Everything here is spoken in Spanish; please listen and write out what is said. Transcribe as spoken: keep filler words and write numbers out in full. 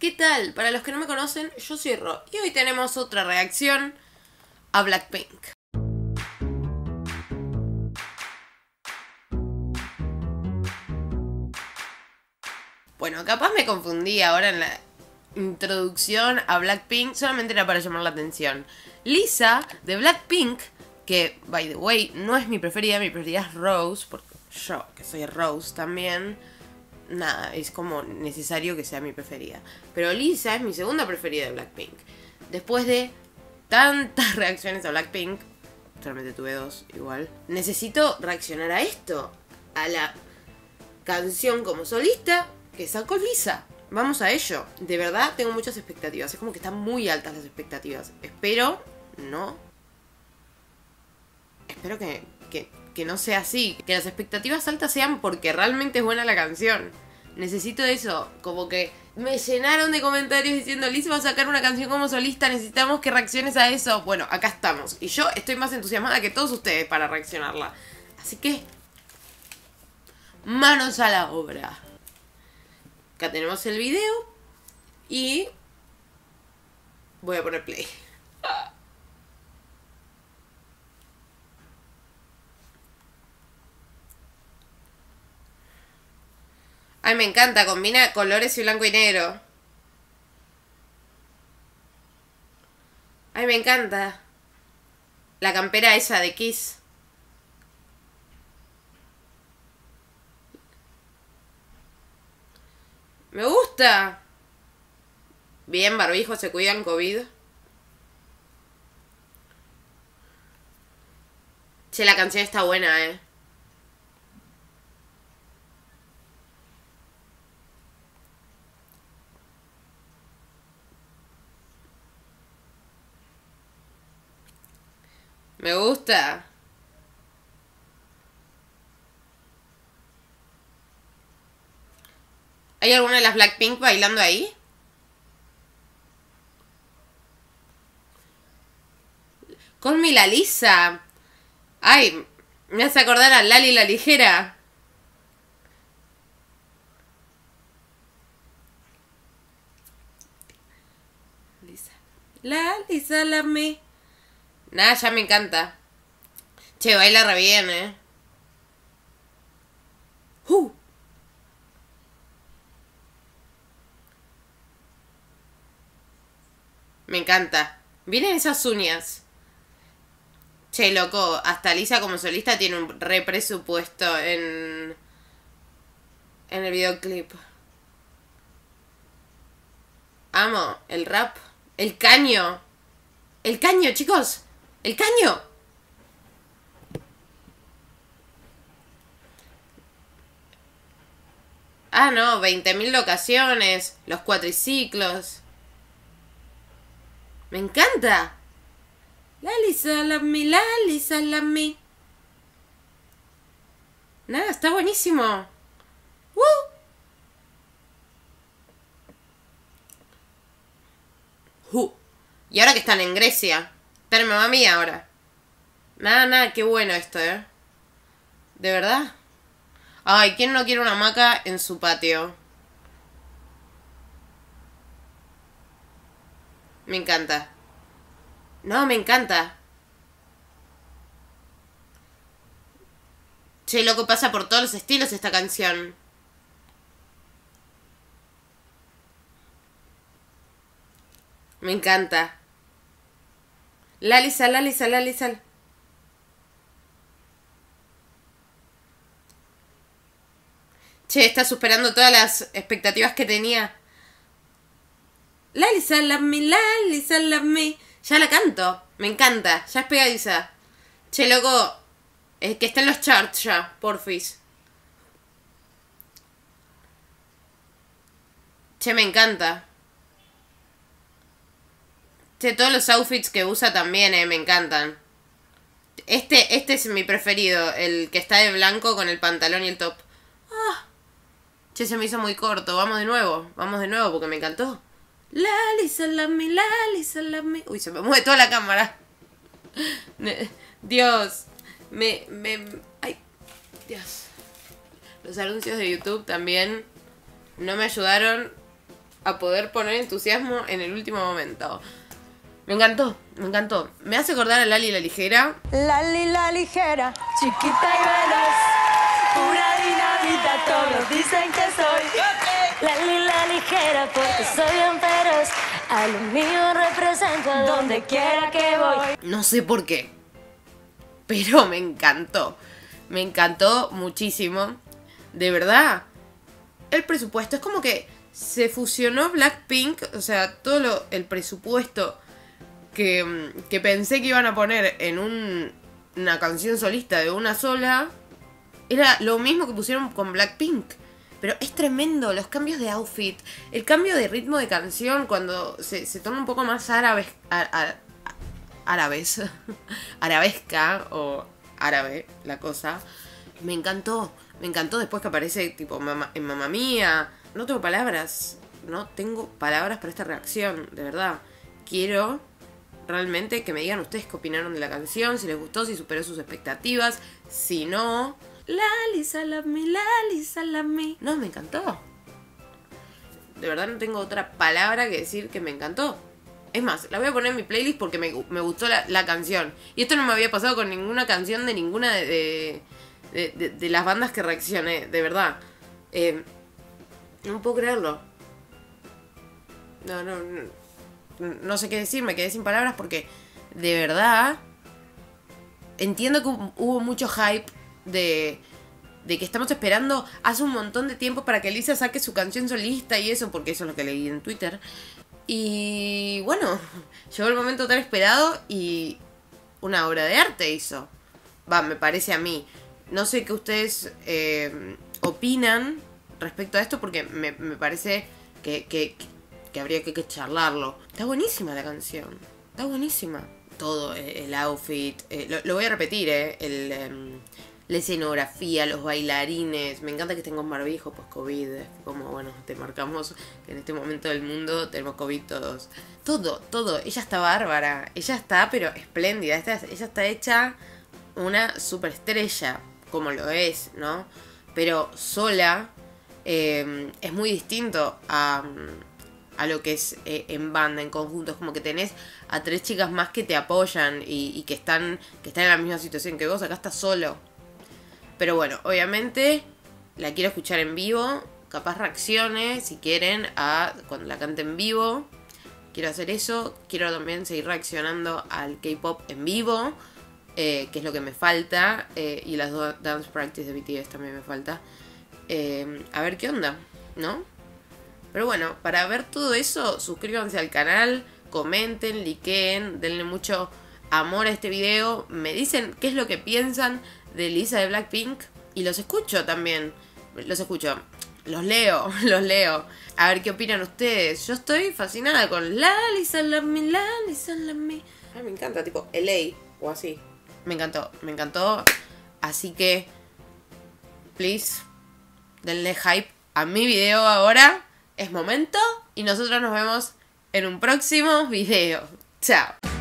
¿qué tal? Para los que no me conocen, yo soy Ro y hoy tenemos otra reacción a Blackpink. Bueno, capaz me confundí ahora en la introducción a Blackpink, solamente era para llamar la atención. Lisa de Blackpink, que, by the way, no es mi preferida, mi preferida es Rose, porque yo, que soy Rose también, nada, es como necesario que sea mi preferida. Pero Lisa es mi segunda preferida de Blackpink. Después de tantas reacciones a Blackpink, solamente tuve dos igual, necesito reaccionar a esto, a la canción como solista que sacó Lisa. Vamos a ello. De verdad tengo muchas expectativas. Es como que están muy altas las expectativas. Espero no. Espero que, que, que no sea así. Que las expectativas altas sean porque realmente es buena la canción. Necesito eso. Como que me llenaron de comentarios diciendo Lisa va a sacar una canción como solista. Necesitamos que reacciones a eso. Bueno, acá estamos. Y yo estoy más entusiasmada que todos ustedes para reaccionarla. Así que manos a la obra. Acá tenemos el video y voy a poner play. Ay, me encanta, combina colores y blanco y negro. Ay, me encanta. La campera esa de Kiss. Me gusta. Bien, barbijo, se cuidan COVID. Che, la canción está buena, eh. Me gusta. ¿Hay alguna de las Blackpink bailando ahí? Con mi la Lisa. Ay, me hace acordar a Lali la ligera. Lisa. La Lisa la me. Nada, ya me encanta. Che, baila re bien, eh. Uh. Me encanta. Miren esas uñas. Che, loco, hasta Lisa como solista tiene un re presupuesto en... en el videoclip. Amo el rap. El caño. El caño, chicos. El caño. Ah, no, veinte mil locaciones. Los cuatriciclos. Me encanta. La Lisa la me, la Lisa la me. Nada, está buenísimo. ¡Woo! Uh. Y ahora que están en Grecia. Están en Mamma Mía ahora. Nada, nada, qué bueno esto, ¿eh? ¿De verdad? Ay, ¿quién no quiere una hamaca en su patio? Me encanta. No, me encanta. Che, loco, pasa por todos los estilos esta canción. Me encanta. La Lisa, la Lisa, la Lisa. Che, está superando todas las expectativas que tenía. La Lisa, la me, la Lisa, la me. Ya la canto. Me encanta. Ya es pegadiza. Che, loco. Es que está en los charts ya. Porfis. Che, me encanta. Che, todos los outfits que usa también, eh. Me encantan. Este, este es mi preferido. El que está de blanco con el pantalón y el top. Ah. Che, se me hizo muy corto. Vamos de nuevo. Vamos de nuevo porque me encantó. La Lisa la me, la Lisa la me. Uy, se me mueve toda la cámara. Dios. Me, me... Ay, Dios. Los anuncios de YouTube también no me ayudaron a poder poner entusiasmo en el último momento. Me encantó, me encantó. Me hace acordar a Lali la Ligera. Lali la Ligera, chiquita y veloz, pura dinamita, todos dicen que soy Lali la Ligera porque soy bien feroz, a lo mío represento a donde quiera que voy. No sé por qué, pero me encantó. Me encantó muchísimo. De verdad, el presupuesto es como que se fusionó Blackpink, o sea, todo lo, el presupuesto que, que pensé que iban a poner en un, una canción solista de una sola, era lo mismo que pusieron con Blackpink. Pero es tremendo, los cambios de outfit, el cambio de ritmo de canción cuando se, se torna un poco más árabes, a, a, a, árabes, arabesca o árabe la cosa. Me encantó, me encantó después que aparece tipo mama, en Mamma Mía. No tengo palabras, no tengo palabras para esta reacción, de verdad. Quiero realmente que me digan ustedes qué opinaron de la canción, si les gustó, si superó sus expectativas, si no... Lali Salami, Lali Salami. No, me encantó. De verdad no tengo otra palabra que decir que me encantó. Es más, la voy a poner en mi playlist porque me, me gustó la, la canción. Y esto no me había pasado con ninguna canción de ninguna de, de, de, de, de las bandas que reaccioné. De verdad. Eh, no puedo creerlo. No, no, no. No sé qué decir, me quedé sin palabras porque de verdad entiendo que hubo mucho hype de, de que estamos esperando hace un montón de tiempo para que Lisa saque su canción solista y eso, porque eso es lo que leí en Twitter. Y bueno, llegó el momento tan esperado y una obra de arte hizo. Va, me parece a mí. No sé qué ustedes eh, opinan respecto a esto porque me, me parece que, que, que habría que, que charlarlo. Está buenísima la canción, está buenísima. Todo, el outfit, eh, lo, lo voy a repetir, eh, el... Eh, la escenografía, los bailarines. Me encanta que estén con barbijo, pues COVID. Como, bueno, te marcamos que en este momento del mundo tenemos COVID todos. Todo, todo. Ella está bárbara. Ella está, pero espléndida. Esta, ella está hecha una superestrella, como lo es, ¿no? Pero sola eh, es muy distinto a, a lo que es eh, en banda, en conjunto. Es como que tenés a tres chicas más que te apoyan y, y que, están, que están en la misma situación que vos. Acá estás solo. Pero bueno, obviamente la quiero escuchar en vivo. Capaz reacciones, si quieren, a cuando la cante en vivo. Quiero hacer eso. Quiero también seguir reaccionando al K-pop en vivo, eh, que es lo que me falta. Eh, y las dos dance practice de B T S también me falta. Eh, a ver qué onda, ¿no? Pero bueno, para ver todo eso, suscríbanse al canal, comenten, likeen, denle mucho amor a este video. Me dicen qué es lo que piensan de Lisa de Blackpink. Y los escucho también. Los escucho. Los leo. Los leo. A ver qué opinan ustedes. Yo estoy fascinada con Lali Salami, Lali Salami. Ay, me encanta. Tipo L A o así. Me encantó. Me encantó. Así que please, denle hype a mi video ahora. Es momento. Y nosotros nos vemos en un próximo video. Chao.